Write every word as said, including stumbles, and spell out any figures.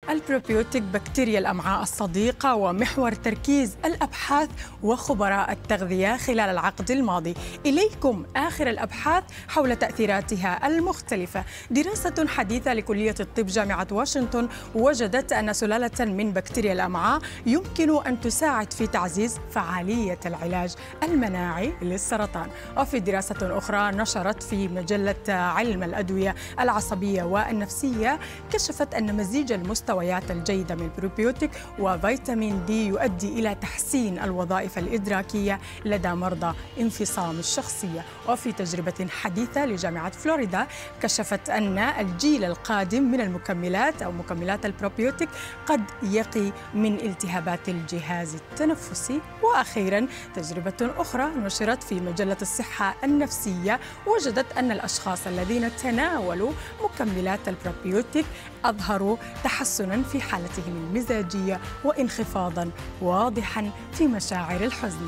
البروبيوتيك بكتيريا الأمعاء الصديقة ومحور تركيز الأبحاث وخبراء التغذية خلال العقد الماضي. إليكم آخر الأبحاث حول تأثيراتها المختلفة. دراسة حديثة لكلية الطب جامعة واشنطن وجدت أن سلالة من بكتيريا الأمعاء يمكن أن تساعد في تعزيز فعالية العلاج المناعي للسرطان. وفي دراسة أخرى نشرت في مجلة علم الأدوية العصبية والنفسية كشفت أن مزيج المستويات الجيدة من البروبيوتيك وفيتامين دي يؤدي إلى تحسين الوظائف الإدراكية لدى مرضى انفصام الشخصية. وفي تجربة حديثة لجامعة فلوريدا كشفت أن الجيل القادم من المكملات أو مكملات البروبيوتيك قد يقي من التهابات الجهاز التنفسي. وأخيراً تجربة أخرى نشرت في مجلة الصحة النفسية وجدت أن الأشخاص الذين تناولوا مكملات البروبيوتيك أظهروا تحسناً في حالتهم المزاجية وانخفاضاً واضحاً في مشاعر الحزن.